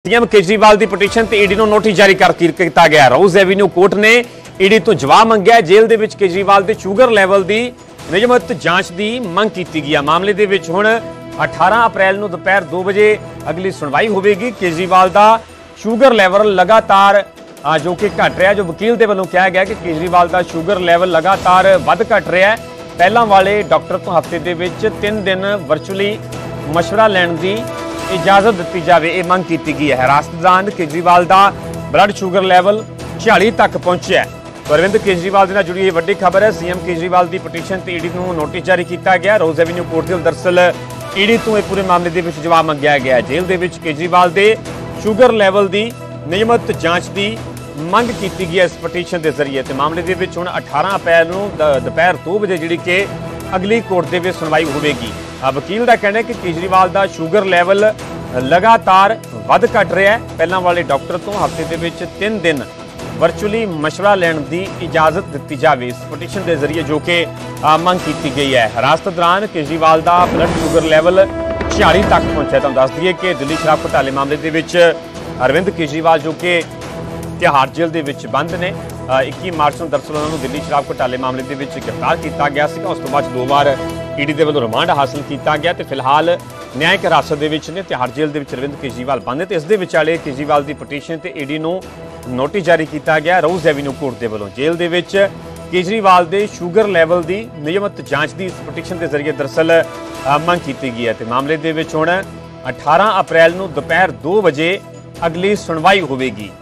CM Kejriwal की petition ते ED नूं नोटिस जारी कर किया गया। रोज एवेन्यू कोर्ट ने ईडी तो जवाब मंगया। जेल दे विच केजरीवाल के शुगर लैवल की नियमित जांच की मंग की गई। मामले दे विच हुण 18 अप्रैल नूं दोपहर 2 बजे अगली सुनवाई होगी। केजरीवाल का शुगर लैवल लगातार जो कि घट रहा, जो वकील के वालों कहा गया कि केजरीवाल का शुगर लैवल लगातार वध घट रहा है। पहला वाले डॉक्टर तो हफ्ते के 3 दिन वर्चुअली मशवरा लैण की इजाजत दी जाए, ये मंग की गई है। हिरासत दौरान केजरीवाल का ब्लड शुगर लैवल 46 तक पहुंचा है। तो अरविंद केजरीवाल के नाल जुड़ी ये वड्डी खबर है। सीएम केजरीवाल की पटीशन ते ईडी नूं नोटिस जारी किया गया। रोज एवेन्यू कोर्ट के दरअसल ईडी तो यह पूरे मामले के जवाब मंगया गया। जेल के केजरीवाल के शुगर लैवल की नियमित जांच की मंग की गई है इस पटीशन के जरिए। तो मामले के हुण 18 अप्रैल नूं दोपहर 2 बजे जी कि अगली कोर्ट के सुनवाई होगी। वकील का कहना है कि केजरीवाल का शुगर लैवल लगातार वध घट रहा है। पहला वाले डॉक्टर तो हफ्ते के 3 दिन वर्चुअली मशवरा लैण की इजाजत दी जाए इस पटीशन के जरिए, जो कि मंग की गई है। हिरासत दौरान केजरीवाल का ब्लड शुगर लैवल 46 तक पहुंचा है। तुहानूं दस दईए कि दिल्ली शराब घोटाले मामले के अरविंद केजरीवाल जो कि तिहाड़ जेल के बंद ने 21 मार्च को दरअसल उन्होंने दिल्ली शराब घोटाले मामले के गिरफ्तार किया गया। उस तो बाद 2 बार ईडी के वालों रिमांड हासिल किया गया। तो फिलहाल न्यायिक हिरासत ने तिहाड़ जेल के अरविंद केजरीवाल बंद है। तो इस विचाले केजरीवाल की पटीशन से ईडी को नोटिस जारी किया गया रोज एवेन्यू कोर्ट के वालों। जेल के केजरीवाल के शुगर लैवल की नियमित जांच की इस पटीशन के जरिए दरअसल मंग की गई है। तो मामले के हुण 18 अप्रैल को दोपहर 2 बजे अगली सुनवाई होगी।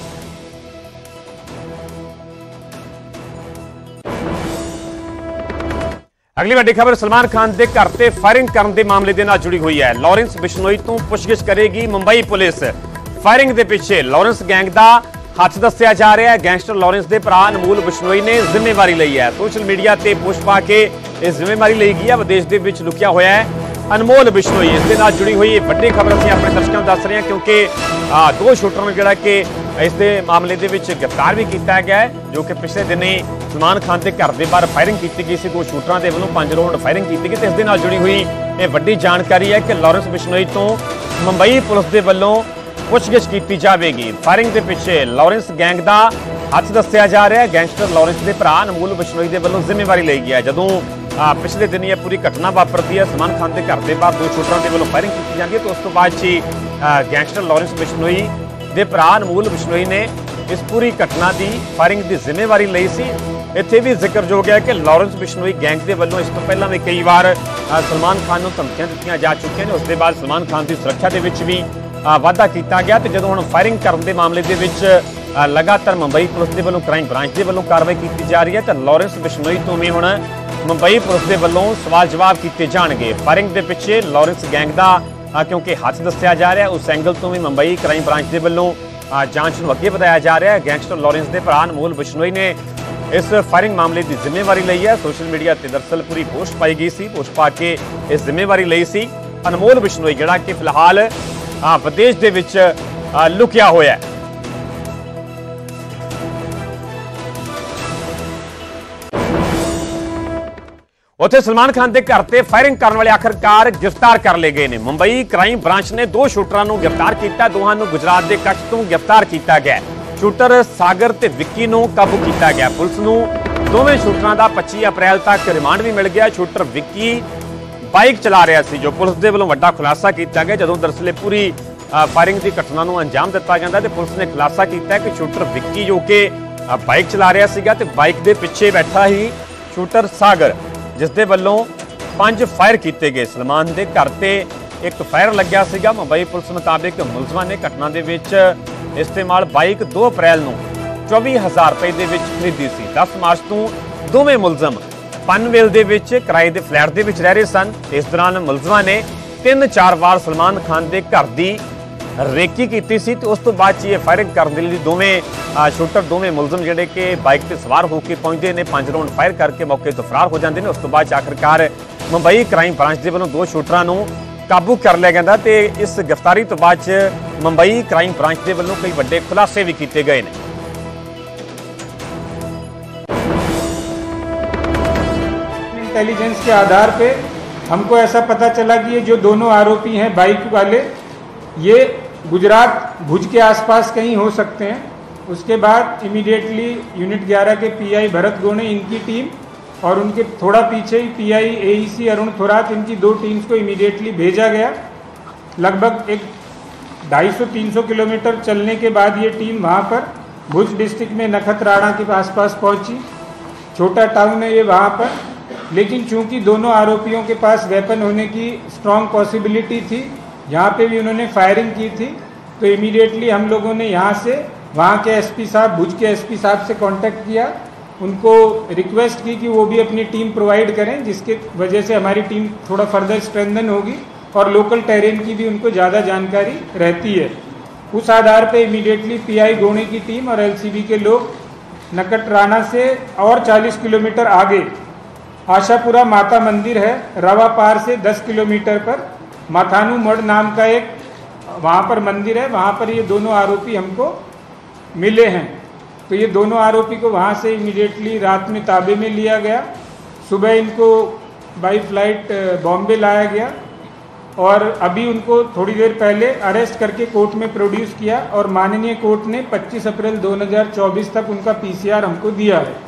अगली वड्डी खबर सलमान खान के घर से फायरिंग करने के मामले के नाल जुड़ी हुई है। लॉरेंस बिश्नोई तो पुछगिछ करेगी मुंबई पुलिस। फायरिंग के पिछे लॉरेंस गैंग का हथ दस्या जा रहा है। गैंगस्टर लॉरेंस के भरा अनमोल बिश्नोई ने जिम्मेवारी ली है। सोशल मीडिया से पोस्ट पा के इस जिम्मेवारी ली गई है। विदेश के विच लुकिया होया है अनमोल बिश्नोई। इस नाल जुड़ी हुई वड्डी खबर असीं अपने दर्शकों दस रहे हैं, क्योंकि 2 शूटर ने जिहड़ा कि इस मामले के गिरफ्तार भी किया गया है, जो कि पिछले दिन ही सलमान खान के घर के बाहर फायरिंग की गई थी। 2 शूटरों के वालों 5 राउंड फायरिंग की गई। तो इस नाल जुड़ी हुई ये वड्डी जानकारी है कि लॉरेंस बिश्नोई तो मुंबई पुलिस के वालों पुछगिछ की जाएगी। फायरिंग के पिछे लॉरेंस गैंग का हथ दस्या जा रहा है। गैंगस्टर लॉरेंस के भरा अनमोल बिश्नोई के वालों जिम्मेवारी ली गई है। जदों पिछले दिन यह पूरी घटना वापरती है, सलमान खान के घर के बाहर 2 शूटरों के वालों फायरिंग की जाती है, तो उस तो बाद ही गैंगस्टर लॉरेंस बिश्नोई के भरा अनमोल बिश्नोई ने इस पूरी घटना की फायरिंग की जिम्मेवारी ली सी। इत्थे भी जिक्रयोग है कि लॉरेंस बिश्नोई गैंग के वालों इस तो पहला भी कई बार सलमान खान को धमकियां दित्तियां जा चुकी हैं। उसके बाद सलमान खान की सुरक्षा के भी वाधा किया गया। तो जो हम फायरिंग करने के मामले के लगातार मुंबई पुलिस के वालों क्राइम ब्रांच के वालों कार्रवाई की जा रही है। तो लॉरेंस बिश्नोई तो भी हुण मुंबई पुलिस के वालों सवाल जवाब किए जाएंगे। फायरिंग के पिछे लॉरेंस गैंग का क्योंकि हथ दस्या जा रहा है, उस एंगल तो भी मुंबई क्राइम ब्रांच के वालों जांच को अगे बढ़ाया जा रहा है। गैंगस्टर लॉरेंस के भरा अनमोल बिश्नोई ने इस फायरिंग मामले की जिम्मेवारी ली है। सोशल मीडिया पर दरअसल पूरी पोस्ट पाई गई सी, पोस्ट पा के इस जिम्मेवारी ली सी। अनमोल बिश्नोई जिहड़ा कि फिलहाल विदेश के विच लुकिया होया है। उत्थे सलमान खान के घर से फायरिंग करने वाले आखिरकार गिरफ्तार कर ले गए हैं। मुंबई क्राइम ब्रांच ने 2 शूटरों को गिरफ्तार किया। दोहां नूं गुजरात के कच्छ तो गिरफ्तार किया गया। शूटर सागर ते विक्की नूं काबू किया गया। पुलिस नूं दोवें शूटरों का 25 अप्रैल तक रिमांड भी मिल गया। शूटर विक्की बाइक चला रहा सी, जो पुलिस के वालों वड्डा खुलासा किया गया। जदों दरअसल पूरी फायरिंग की घटना को अंजाम दिता जाता तो पुलिस ने खुलासा किया कि शूटर विक्की जो कि बाइक चला रहा सीगा, ते बाइक के पिछे बैठा ही शूटर सागर, जिसके वालों 5 फायर किए गए। सलमान के घर से 1 फायर लग्या सीगा। मुंबई पुलिस मुताबिक मुलजमान ने घटना के इस्तेमाल बाइक 2 अप्रैल को 24,000 रुपए के खरीदी सी। 10 मार्च को दोवें मुलजम पनवेल के किराए के फ्लैट के रह रहे सन। इस दौरान मुलजमान ने 3-4 बार सलमान खान के घर की रेकी की सी। तो उस तो बाद ये फायरिंग करने लिए दोवें शूटर दोवें मुलजम जिहड़े कि बाइक पर सवार होकर पहुंचते हैं, 5 राउंड फायर करके मौके तो फरार हो जाते हैं। उस तो बाद आखिरकार मुंबई क्राइम ब्रांच के वालों 2 शूटरों को काबू कर लिया गया। तो इस गिरफ्तारी तो बाद मुंबई क्राइम ब्रांच के वालों कई बड़े खुलासे भी किए गए हैं। इंटेलिजेंस के आधार पे हमको ऐसा पता चला कि ये जो दोनों आरोपी हैं बाइक वाले, ये गुजरात भुज के आसपास कहीं हो सकते हैं। उसके बाद इमीडिएटली यूनिट 11 के पीआई भरत गोणे, इनकी टीम और उनके थोड़ा पीछे ही पीआई एईसी अरुण थोरात, इनकी 2 टीम्स को इमीडिएटली भेजा गया। लगभग एक 250-300 किलोमीटर चलने के बाद ये टीम वहाँ पर भुज डिस्ट्रिक्ट में नखत्राणा के आसपास पहुँची। छोटा टाउन है ये वहाँ पर, लेकिन चूंकि दोनों आरोपियों के पास वेपन होने की स्ट्रॉन्ग पॉसिबिलिटी थी, यहाँ पे भी उन्होंने फायरिंग की थी, तो इमीडिएटली हम लोगों ने यहाँ से वहाँ के एसपी साहब, भुज के एसपी साहब से कांटेक्ट किया, उनको रिक्वेस्ट की कि वो भी अपनी टीम प्रोवाइड करें, जिसके वजह से हमारी टीम थोड़ा फर्दर स्ट्रेंथन होगी और लोकल टेरेन की भी उनको ज़्यादा जानकारी रहती है। उस आधार पे इमीडिएटली पीआई गोणे की टीम और एलसीबी के लोग नखत्राणा से और 40 किलोमीटर आगे आशापुरा माता मंदिर है, रवा पार से 10 किलोमीटर पर माथानू मठ नाम का एक वहाँ पर मंदिर है, वहाँ पर ये दोनों आरोपी हमको मिले हैं। तो ये दोनों आरोपी को वहाँ से इमीडिएटली रात में ताबे में लिया गया। सुबह इनको बाई फ्लाइट बॉम्बे लाया गया और अभी उनको थोड़ी देर पहले अरेस्ट करके कोर्ट में प्रोड्यूस किया और माननीय कोर्ट ने 25 अप्रैल 2024 तक उनका पीसीआर हमको दिया है।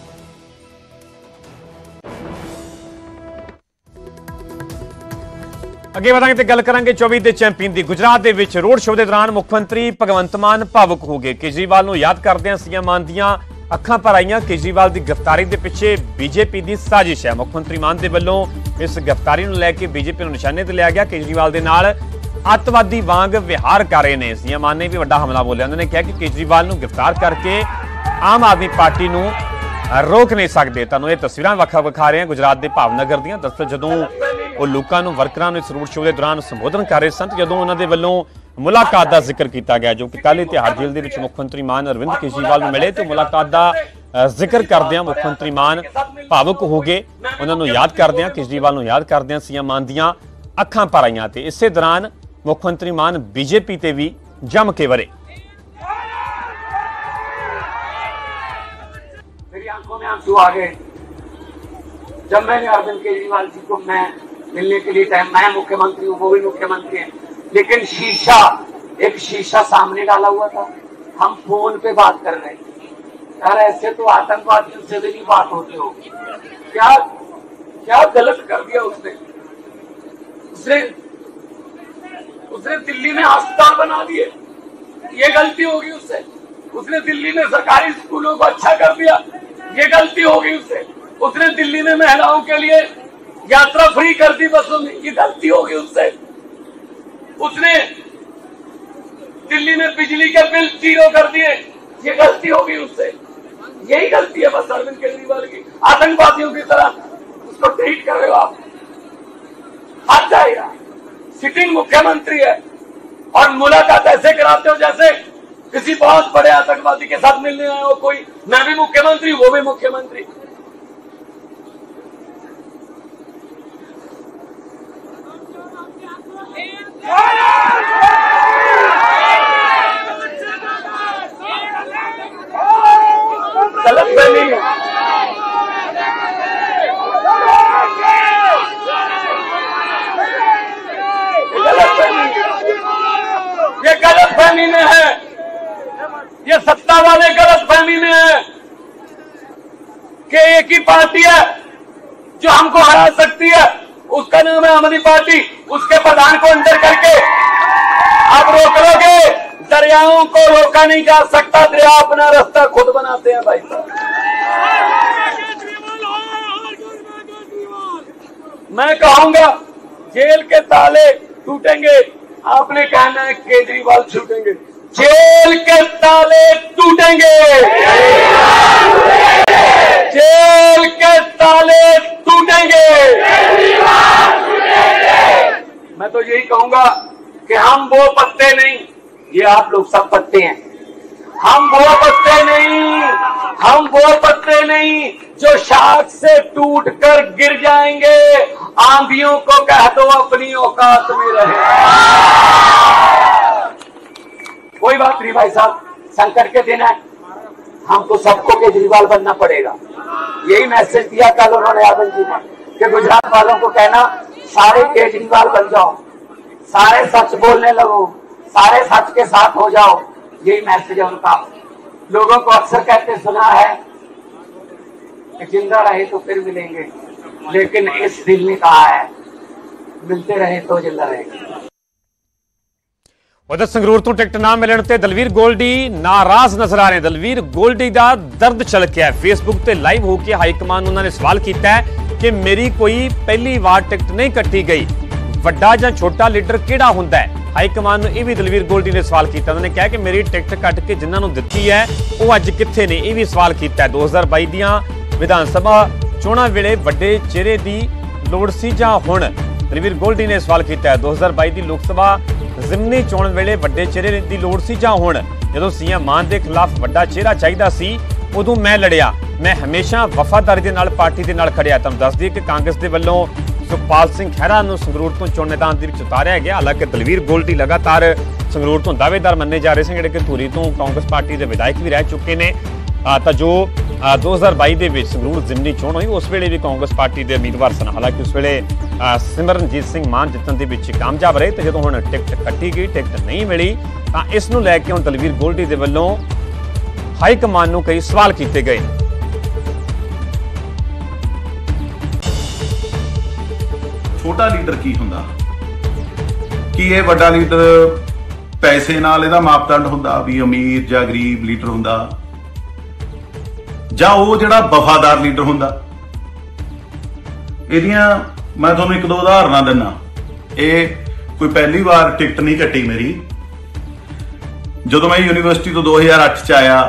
ਅੱਗੇ ਵਧਾਂਗੇ ਤੇ ਗੱਲ ਕਰਾਂਗੇ 24 ਦੇ ਚੈਂਪੀਅਨ ਦੀ। ਗੁਜਰਾਤ ਦੇ ਵਿੱਚ ਰੋਡ ਸ਼ੋਅ ਦੇ ਦੌਰਾਨ ਮੁੱਖ ਮੰਤਰੀ ਭਗਵੰਤ ਮਾਨ ਭਾਵੁਕ ਹੋ ਗਏ। ਕੇਜਰੀਵਾਲ ਨੂੰ ਯਾਦ ਕਰਦਿਆਂ ਸੀਐਮ ਮਾਨ ਦੀਆਂ ਅੱਖਾਂ ਭਰ ਆਈਆਂ। ਕੇਜਰੀਵਾਲ ਦੀ ਗ੍ਰਿਫਤਾਰੀ ਦੇ ਪਿੱਛੇ ਬੀਜੇਪੀ ਦੀ ਸਾਜ਼ਿਸ਼ ਹੈ। ਮੁੱਖ ਮੰਤਰੀ ਮਾਨ ਦੇ ਵੱਲੋਂ ਇਸ ਗ੍ਰਿਫਤਾਰੀ ਨੂੰ ਲੈ ਕੇ ਬੀਜੇਪੀ ਨੂੰ ਨਿਸ਼ਾਨੇ ਤੇ ਲਿਆ ਗਿਆ। ਕੇਜਰੀਵਾਲ ਦੇ ਨਾਲ ਅੱਤਵਾਦੀ ਵਾਂਗ ਵਿਹਾਰ ਕਰ ਰਹੇ ਨੇ। ਸੀਐਮ ਮਾਨ ਨੇ ਵੀ ਵੱਡਾ ਹਮਲਾ ਬੋਲਿਆ। ਉਹਨਾਂ ਨੇ ਕਿਹਾ ਕਿ ਕੇਜਰੀਵਾਲ ਨੂੰ ਗ੍ਰਿਫਤਾਰ ਕਰਕੇ ਆਮ ਆਦਮੀ ਪਾਰਟੀ ਨੂੰ रोक नहीं सकते। तुहानूं ये तस्वीरां विखा रहे हैं गुजरात के भावनगर दीआं। दरअसल जदों वो लोगों नूं वर्करां नूं इस रोड शो के दौरान संबोधन कर रहे सन, जदों उन्हां दे वल्लों मुलाकात का जिक्र किया गया, जो कि कल तिहाड़ जेल दे विच मुख्यमंत्री मान अरविंद केजरीवाल नूं मिले, तो मुलाकात का जिक्र करदिआं मुख्यमंत्री मान भावुक हो गए। उन्होंने याद करदिआं केजरीवाल नूं याद करदिआं सीएम मान दीआं अखां भर आईआं ते इसे दौरान मुख्यमंत्री मान बीजेपी ते भी जम के वरे। आंखों में आंसू आ गए जब मैंने अरविंद केजरीवाल जी को मैं मिलने के लिए टाइम, मैं मुख्यमंत्री हूँ, वो भी मुख्यमंत्री हैं, लेकिन एक शीशा सामने डाला हुआ था, हम फोन पे बात कर रहे थे। यार ऐसे तो आतंकवादियों से भी नहीं बात होती होगी। क्या क्या गलत कर दिया उसने दिल्ली में अस्पताल बना दिए, ये गलती होगी उससे। उसने दिल्ली में सरकारी स्कूलों को अच्छा कर दिया, ये गलती होगी उसने दिल्ली में महिलाओं के लिए यात्रा फ्री कर दी बसों में, ये गलती होगी उससे। उसने दिल्ली में बिजली के बिल 0 कर दिए, ये गलती होगी उससे। यही गलती है बस अरविंद केजरीवाल की। आतंकवादियों की तरह उसको ट्रीट कर रहे हो आप, हट जाएगा। सिटिंग मुख्यमंत्री है और मुलाकात ऐसे कराते हो जैसे किसी बहुत बड़े आतंकवादी के साथ मिलने आए हो कोई। मैं भी मुख्यमंत्री, वो भी मुख्यमंत्री। गलतफहमी ये गलतफहमी में है, ये सत्ता वाले गलतफहमी में है कि एक ही पार्टी है जो हमको हरा सकती है, उसका नाम है आम आदमी पार्टी। उसके प्रधान को अंदर करके आप रोक लोगे, दरियाओं को रोका नहीं जा सकता, दरिया अपना रास्ता खुद बनाते हैं भाई साहब। मैं कहूंगा जेल के ताले टूटेंगे, आपने कहना है केजरीवाल छूटेंगे। जेल के ताले टूटेंगे, जेल के ताले टूटेंगे। मैं तो यही कहूंगा कि हम वो पत्ते नहीं, ये आप लोग सब पत्ते हैं। हम वो पत्ते नहीं जो शाख से टूटकर गिर जाएंगे। आंधियों को कह दो अपनी औकात में रहे। कोई बात नहीं भाई साहब, संकट के दिन है, हमको सबको केजरीवाल बनना पड़ेगा। यही मैसेज दिया कल उन्होंने अरविंद जी ने कि गुजरात वालों को कहना सारे केजरीवाल बन जाओ, सारे सच बोलने लगो, सारे सच के साथ हो जाओ, यही मैसेज है उनका। लोगों को अक्सर कहते सुना है कि जिंदा रहे तो फिर मिलेंगे, लेकिन इस दिल ने कहा है मिलते रहे तो जिंदा रहेंगे। उधर संगरूर तो टिकट ना मिलने ते दलवीर गोल्डी नाराज नजर आ रहे। दलवीर गोल्डी का दर्द छलकिया है। फेसबुक ते लाइव होकर हाईकमान उन्होंने सवाल किया है कि मेरी कोई पहली बार टिकट नहीं कट्टी गई, वड्डा जां छोटा लीडर किहड़ा हुंदा है। हाईकमान नूं भी दलवीर गोल्डी ने सवाल किया। उन्होंने कहा कि मेरी टिकट कट के जिन्हां नूं दित्ती है वो अज कित्थे ने, यह भी सवाल किया है। 2022 दियां विधान सभा चोणां वेले वड्डे चेहरे की लोड़ सी जां हुण, दलवीर गोल्डी ने सवाल किया है। 2022 की लोक सभा जिमनी चोण वेले वड्डे चेहरे की लोड़ सी जां हुण, जदों सीएम मान के खिलाफ वड्डा चेहरा चाहिदा सी उदों मैं लड़िया, मैं हमेशा वफादारी दे नाल पार्टी दे नाल खड़िया। तुहानूं दस दईए कि कांग्रेस के वल्लों सुखपाल सिंह खैरा नूं संगरूर तो चोण मैदान दे विच उतारिया गया। हालांकि दलवीर गोल्डी लगातार संगरूर तो दावेदार मन्ने जा रहे सन, जिहड़े कि धूरी तो कांग्रेस पार्टी के विधायक भी रह चुके ने। तो जो 2022 ਦੇ ਵਿੱਚ ਸੰਗਰੂਰ ਜ਼ਿਮਨੀ ਚੋਣ ਹੋਈ ਉਸ ਵੇਲੇ ਵੀ ਕਾਂਗਰਸ ਪਾਰਟੀ ਦੇ ਉਮੀਦਵਾਰ ਸਨ। ਹਾਲਾਂਕਿ ਉਸ ਵੇਲੇ ਸਿਮਰਨਜੀਤ ਸਿੰਘ ਮਾਨ ਜਿੱਤਣ ਦੇ ਵਿੱਚ ਕਾਮਯਾਬ ਰਹੇ ਤੇ ਜਦੋਂ ਹੁਣ ਟਿਕਟ ਕੱਟੀ ਗਈ, ਟਿਕਟ ਨਹੀਂ ਮਿਲੀ, ਤਾਂ ਇਸ ਨੂੰ ਲੈ ਕੇ ਹੁਣ ਦਲਵੀਰ ਗੋਲਡੀ ਦੇ ਵੱਲੋਂ ਹਾਈ ਕਮਾਨ ਨੂੰ ਕਈ ਸਵਾਲ ਕੀਤੇ ਗਏ। ਛੋਟਾ ਲੀਡਰ ਕੀ ਹੁੰਦਾ, ਕੀ ਇਹ ਵੱਡਾ ਲੀਡਰ ਪੈਸੇ ਨਾਲ ਇਹਦਾ ਮਾਪਦੰਡ ਹੁੰਦਾ ਵੀ ਅਮੀਰ ਜਾਂ ਗਰੀਬ ਲੀਡਰ ਹੁੰਦਾ, ਜਾਂ ਉਹ ਜਿਹੜਾ ਵਫਾਦਾਰ ਲੀਡਰ ਹੁੰਦਾ। ਇਹਦੀਆਂ ਮੈਂ ਤੁਹਾਨੂੰ ਇੱਕ ਦੋ ਉਦਾਹਰਨਾਂ ਦਿੰਨਾ। ਇਹ ਕੋਈ ਪਹਿਲੀ ਵਾਰ ਟਿਕਟ ਨਹੀਂ ਕੱਟੀ ਮੇਰੀ। ਜਦੋਂ ਮੈਂ ਯੂਨੀਵਰਸਿਟੀ ਤੋਂ 2008 ਚ ਆਇਆ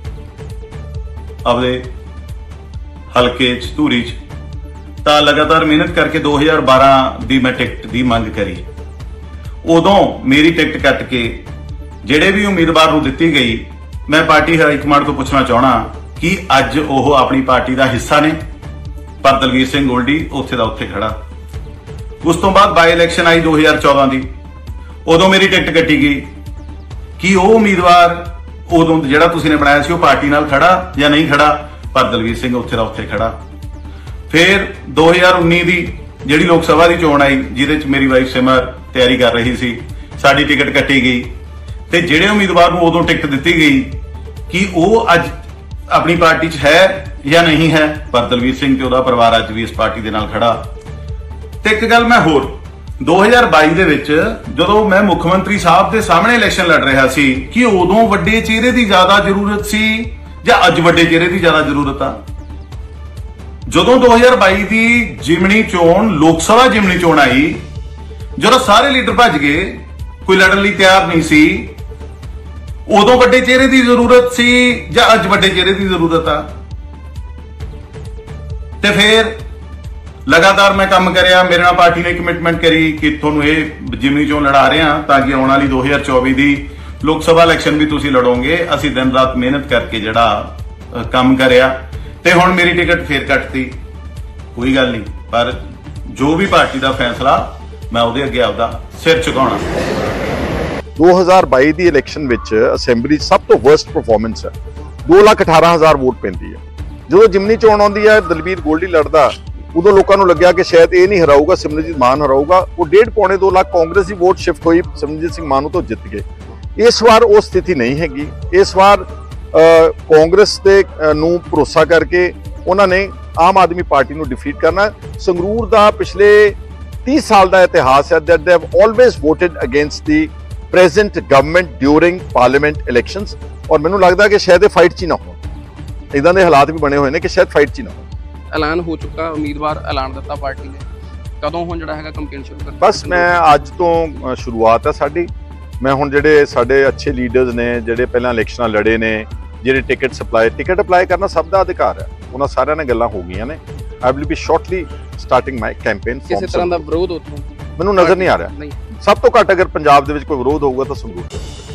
ਆਪਦੇ ਹਲਕੇ ਚ ਧੂਰੀ ਚ, ਤਾਂ ਲਗਾਤਾਰ ਮਿਹਨਤ ਕਰਕੇ 2012 ਦੀ ਮੈਂ ਟਿਕਟ ਦੀ ਮੰਗ ਕਰੀ। ਉਦੋਂ ਮੇਰੀ ਟਿਕਟ ਕੱਟ ਕੇ ਜਿਹੜੇ ਵੀ ਉਮੀਦਵਾਰ ਨੂੰ ਦਿੱਤੀ ਗਈ, ਮੈਂ ਪਾਰਟੀ ਹਾਈਕਮਾਂਡ ਤੋਂ ਪੁੱਛਣਾ ਚਾਹਣਾ ਕਿ ਅੱਜ ਉਹ ਆਪਣੀ ਪਾਰਟੀ ਦਾ ਹਿੱਸਾ ਨੇ, ਪਰ ਦਲਵੀਰ ਸਿੰਘ ਗੋਲਡੀ ਉੱਥੇ ਦਾ ਉੱਥੇ ਖੜਾ। ਉਸ ਤੋਂ ਬਾਅਦ ਬਾਈ ਇਲੈਕਸ਼ਨ ਆਈ 2014 ਦੀ, ਉਦੋਂ ਮੇਰੀ ਟਿਕਟ ਕੱਟੀ ਗਈ ਕਿ ਉਹ ਉਮੀਦਵਾਰ ਉਦੋਂ ਜਿਹੜਾ ਤੁਸੀਂ ਨੇ ਬਣਾਇਆ ਸੀ ਉਹ ਪਾਰਟੀ ਨਾਲ ਖੜਾ ਜਾਂ ਨਹੀਂ ਖੜਾ, ਪਰ ਦਲਵੀਰ ਸਿੰਘ ਉੱਥੇ ਦਾ ਉੱਥੇ ਖੜਾ। ਫਿਰ 2019 ਦੀ ਜਿਹੜੀ ਲੋਕ ਸਭਾ ਦੀ ਚੋਣ ਆਈ, ਜਿਹਦੇ ਚ ਮੇਰੀ ਵਾਈਫ ਸਿਮਰ ਤਿਆਰੀ ਕਰ ਰਹੀ ਸੀ, ਸਾਡੀ ਟਿਕਟ ਕੱਟੀ ਗਈ ਤੇ ਜਿਹੜੇ ਉਮੀਦਵਾਰ ਨੂੰ ਉਦੋਂ ਟਿਕਟ ਦਿੱਤੀ ਗਈ ਕਿ ਉਹ ਅੱਜ ਆਪਣੀ ਪਾਰਟੀ ਚ ਹੈ ਜਾਂ ਨਹੀਂ ਹੈ, ਪਰ ਦਲਵੀਰ ਸਿੰਘ ਤੇ ਉਹਦਾ ਪਰਿਵਾਰ ਅੱਜ ਵੀ ਇਸ ਪਾਰਟੀ ਦੇ ਨਾਲ ਖੜਾ। ਤੇ ਇੱਕ ਗੱਲ ਮੈਂ ਹੋਰ, 2022 ਦੇ ਵਿੱਚ ਜਦੋਂ ਮੈਂ ਮੁੱਖ ਮੰਤਰੀ ਸਾਹਿਬ ਦੇ ਸਾਹਮਣੇ ਇਲੈਕਸ਼ਨ ਲੜ ਰਿਹਾ ਸੀ, ਕਿ ਉਦੋਂ ਵੱਡੇ ਚਿਹਰੇ ਦੀ ਜ਼ਿਆਦਾ ਜ਼ਰੂਰਤ ਸੀ ਜਾਂ ਅੱਜ ਵੱਡੇ ਚਿਹਰੇ ਦੀ ਜ਼ਿਆਦਾ ਜ਼ਰੂਰਤ ਆ? ਜਦੋਂ 2022 ਦੀ ਜਿਮਣੀ ਚੋਣ, ਲੋਕ ਸਭਾ ਜਿਮਣੀ ਚੋਣ ਆਈ, ਜਦੋਂ ਸਾਰੇ ਲੀਡਰ ਭੱਜ ਗਏ, ਕੋਈ ਲੜਨ ਲਈ ਤਿਆਰ ਨਹੀਂ ਸੀ, ਉਦੋਂ ਵੱਡੇ ਚਿਹਰੇ ਦੀ ਜ਼ਰੂਰਤ ਸੀ ਜਾਂ ਅੱਜ ਵੱਡੇ ਚਿਹਰੇ ਦੀ ਜ਼ਰੂਰਤ ਆ? ਤੇ ਫਿਰ ਲਗਾਤਾਰ ਮੈਂ ਕੰਮ ਕਰਿਆ, ਮੇਰੇ ਨਾਲ ਪਾਰਟੀ ਨੇ ਕਮਿਟਮੈਂਟ ਕਰੀ ਕਿ ਤੁਹਾਨੂੰ ਇਹ ਜਿਮਨੀ ਚੋਣ ਲੜਾ ਰਹੇ ਹਾਂ ਤਾਂ ਕਿ ਆਉਣ ਵਾਲੀ 2024 ਦੀ ਲੋਕ ਸਭਾ ਇਲੈਕਸ਼ਨ ਵੀ ਤੁਸੀਂ ਲੜੋਗੇ। ਅਸੀਂ ਦਿਨ ਰਾਤ ਮਿਹਨਤ ਕਰਕੇ ਜਿਹੜਾ ਕੰਮ ਕਰਿਆ ਤੇ ਹੁਣ ਮੇਰੀ ਟਿਕਟ ਫੇਰ ਕੱਟਤੀ। ਕੋਈ ਗੱਲ ਨਹੀਂ, ਪਰ ਜੋ ਵੀ ਪਾਰਟੀ ਦਾ ਫੈਸਲਾ ਮੈਂ ਉਹਦੇ ਅੱਗੇ ਆਪਦਾ ਸਿਰ ਝੁਕਾਉਣਾ। 2022 ਦੀ ਇਲੈਕਸ਼ਨ ਵਿੱਚ ਅਸੈਂਬਲੀ ਸਭ ਤੋਂ ਵਰਸਟ ਪਰਫਾਰਮੈਂਸ ਹੈ। 2,18,000 ਵੋਟ ਪੈਂਦੀ ਹੈ। ਜਦੋਂ ਜਿਮਨੀ ਚੋਣ ਆਉਂਦੀ ਹੈ, ਦਲਵੀਰ ਗੋਲਡੀ ਲੜਦਾ, ਉਦੋਂ ਲੋਕਾਂ ਨੂੰ ਲੱਗਿਆ ਕਿ ਸ਼ਾਇਦ ਇਹ ਨਹੀਂ ਹਰਾਊਗਾ, ਸਿਮਰਨਜੀਤ ਮਾਨ ਹਰਾਊਗਾ। ਉਹ 1.5-2 ਲੱਖ ਕਾਂਗਰਸ ਦੀ ਵੋਟ ਸ਼ਿਫਟ ਹੋਈ ਸਿਮਰਨਜੀਤ ਸਿੰਘ ਮਾਨ ਤੋਂ ਜਿੱਤ ਗਏ। ਇਸ ਵਾਰ ਉਹ ਸਥਿਤੀ ਨਹੀਂ ਹੈਗੀ। ਇਸ ਵਾਰ ਕਾਂਗਰਸ ਦੇ ਨੂੰ ਭਰੋਸਾ ਕਰਕੇ ਉਹਨਾਂ ਨੇ ਆਮ ਆਦਮੀ ਪਾਰਟੀ ਨੂੰ ਡਿਫੀਟ ਕਰਨਾ। ਸੰਗਰੂਰ ਦਾ ਪਿਛਲੇ 30 ਸਾਲ ਦਾ ਇਤਿਹਾਸ ਹੈ that they have always voted against the present government during parliament elections। ਔਰ ਮੈਨੂੰ ਲੱਗਦਾ ਕਿ ਸ਼ਾਇਦ ਇਹ ਫਾਈਟ 'ਚ ਹੀ ਨਾ ਹੋਣ, ਇਦਾਂ ਦੇ ਹਾਲਾਤ ਵੀ ਬਣੇ ਹੋਏ ਨੇ ਕਿ ਸ਼ਾਇਦ ਫਾਈਟ 'ਚ ਹੀ ਨਾ ਹੋਣ। ਐਲਾਨ ਹੋ ਚੁੱਕਾ, ਉਮੀਦਵਾਰ ਐਲਾਨ ਦਿੱਤਾ ਪਾਰਟੀ ਨੇ, ਕਦੋਂ ਹੁਣ ਜਿਹੜਾ ਹੈਗਾ ਕੰਪੇਨ ਸ਼ੁਰੂ ਕਰਨਾ? ਬਸ ਮੈਂ ਅੱਜ ਤੋਂ ਸ਼ੁਰੂਆਤ ਹੈ ਸਾਡੀ। ਮੈਂ ਹੁਣ ਜਿਹੜੇ ਸਾਡੇ ਅੱਛੇ ਲੀਡਰਸ ਨੇ, ਜਿਹੜੇ ਪਹਿਲਾਂ ਇਲੈਕਸ਼ਨਾਂ ਲੜੇ ਨੇ, ਜਿਹੜੇ ਟਿਕਟ ਅਪਲਾਈ ਕਰਨਾ ਸਭ ਦਾ ਅਧਿਕਾਰ ਹੈ, ਉਹਨਾਂ ਸਾਰਿਆਂ ਨਾਲ ਗੱਲਾਂ ਹੋ ਗਈਆਂ ਨੇ। I will be shortly starting my campaign. ਕਿਸੇ ਤਰ੍ਹਾਂ ਦਾ ਵਿਰੋਧ ਉੱਥੋਂ ਮੈਨੂੰ ਨਜ਼ਰ ਨਹੀਂ ਆ ਰਿਹਾ। ਨਹੀਂ, ਸਭ ਤੋਂ ਘੱਟ ਅਗਰ ਪੰਜਾਬ ਦੇ ਵਿੱਚ ਕੋਈ ਵਿਰੋਧ ਹੋਊਗਾ ਤਾਂ ਸੰਗਰੂਰ।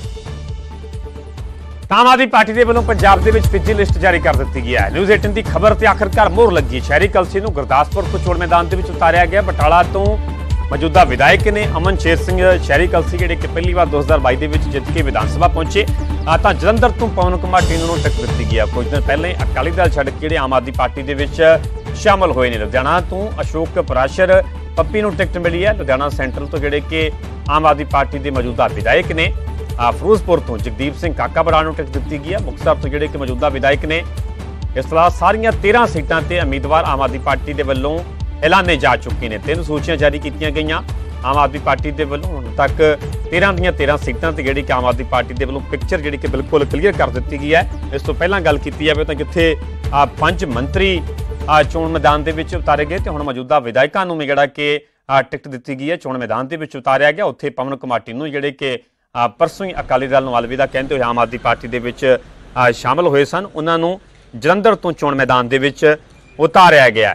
ਆਮ ਆਦਮੀ ਪਾਰਟੀ ਦੇ ਵੱਲੋਂ ਪੰਜਾਬ ਦੇ ਵਿੱਚ ਤੀਜੀ ਲਿਸਟ ਜਾਰੀ ਕਰ ਦਿੱਤੀ ਗਈ ਹੈ। ਨਿਊਜ਼ 18 ਦੀ ਖਬਰ ਤੇ ਆਖਰਕਾਰ ਮੋਹਰ ਲੱਗੀ। ਸ਼ਹਿਰੀ ਕਲਸੀ ਨੂੰ ਗੁਰਦਾਸਪੁਰ ਤੋਂ ਚੋਣ ਮੈਦਾਨ ਦੇ ਵਿੱਚ ਉਤਾਰਿਆ ਗਿਆ। ਬਟਾਲਾ ਤੋਂ ਮੌਜੂਦਾ ਵਿਧਾਇਕ ਨੇ ਅਮਨ ਸ਼ੇਰ ਸਿੰਘ ਸ਼ਹਿਰੀ ਕਲਸੀ, ਜਿਹੜੇ ਕਿ ਪਹਿਲੀ ਵਾਰ 2022 ਦੇ ਵਿੱਚ ਜਿੱਤ ਕੇ ਵਿਧਾਨ ਸਭਾ ਪਹੁੰਚੇ, ਤਾਂ ਜਲੰਧਰ ਤੋਂ ਪਵਨ ਕੁਮਾਰ ਟੀਨੂ ਨੂੰ ਟਿਕਟ ਦਿੱਤੀ ਗਈ ਹੈ। ਕੁਝ ਦਿਨ ਪਹਿਲਾਂ ਹੀ ਅਕਾਲੀ ਦਲ ਛੱਡ ਕੇ ਜਿਹੜੇ ਆਮ ਆਦਮੀ ਪਾਰਟੀ ਦੇ ਵਿੱਚ ਸ਼ਾਮਲ ਹੋਏ ਨੇ। ਲੁਧਿਆਣਾ ਤੋਂ ਅਸ਼ੋਕ ਪਰਾਸ਼ਰ ਪੱਪੀ ਨੂੰ ਟਿਕਟ ਮਿਲੀ ਹੈ। ਲੁਧਿਆਣਾ ਸੈਂਟਰਲ ਤੋਂ ਜਿਹੜੇ ਕਿ ਆਮ ਆਦਮੀ ਪਾਰਟੀ ਦੇ ਮੌਜੂਦਾ ਵਿਧਾਇਕ ਨੇ। ਫਿਰੋਜ਼ਪੁਰ ਤੋਂ ਜਗਦੀਪ ਸਿੰਘ ਕਾਕਾ ਬਰਾੜ ਨੂੰ ਟਿਕਟ ਦਿੱਤੀ ਗਈ ਹੈ। ਮੁਕਤਸਰ ਤੋਂ ਜਿਹੜੇ ਕਿ ਮੌਜੂਦਾ ਵਿਧਾਇਕ ਨੇ। ਇਸ ਤਰ੍ਹਾਂ ਸਾਰੀਆਂ 13 ਸੀਟਾਂ ਤੇ ਉਮੀਦਵਾਰ ਆਮ ਆਦਮੀ ਪਾਰਟੀ ਦੇ ਵੱਲੋਂ ਐਲਾਨੇ ਜਾ ਚੁੱਕੇ ਨੇ। 3 ਸੂਚੀਆਂ ਜਾਰੀ ਕੀਤੀਆਂ ਗਈਆਂ ਆਮ ਆਦਮੀ ਪਾਰਟੀ ਦੇ ਵੱਲੋਂ। ਹੁਣ ਤੱਕ 13 ਦੀਆਂ 13 ਸੀਟਾਂ ਤੇ ਜਿਹੜੀ ਕਿ ਆਮ ਆਦਮੀ ਪਾਰਟੀ ਦੇ ਵੱਲੋਂ ਪਿਕਚਰ ਜਿਹੜੀ ਕਿ ਬਿਲਕੁਲ ਕਲੀਅਰ ਕਰ ਦਿੱਤੀ ਗਈ ਹੈ। ਇਸ ਤੋਂ ਪਹਿਲਾਂ ਗੱਲ ਕੀਤੀ ਜਾਵੇ ਤਾਂ ਜਿੱਥੇ 5 ਮੰਤਰੀ ਚੋਣ ਮੈਦਾਨ ਦੇ ਵਿੱਚ ਉਤਾਰੇ ਗਏ ਤੇ ਹੁਣ ਮੌਜੂਦਾ ਵਿਧਾਇਕਾਂ ਨੂੰ ਵੀ ਜਿਹੜਾ ਕਿ ਟਿਕਟ ਦਿੱਤੀ ਗਈ ਹੈ, ਚੋਣ ਮੈਦਾਨ ਦੇ ਵਿੱਚ ਉਤਾਰਿਆ ਗਿਆ। ਉੱਥੇ ਪਵਨ ਕੁਮਾਟੀ ਨੂੰ ਜਿਹੜੇ ਕਿ ਪਰਸੋਂ ਹੀ ਅਕਾਲੀ ਦਲ ਨੂੰ ਅਲਵਿਦਾ ਕਹਿੰਦੇ ਹੋਏ ਆਮ ਆਦਮੀ ਪਾਰਟੀ ਦੇ ਵਿੱਚ ਸ਼ਾਮਲ ਹੋਏ ਸਨ, ਉਹਨਾਂ ਨੂੰ ਜਲੰਧਰ ਤੋਂ ਚੋਣ ਮੈਦਾਨ ਦੇ ਵਿੱਚ ਉਤਾਰਿਆ ਗਿਆ।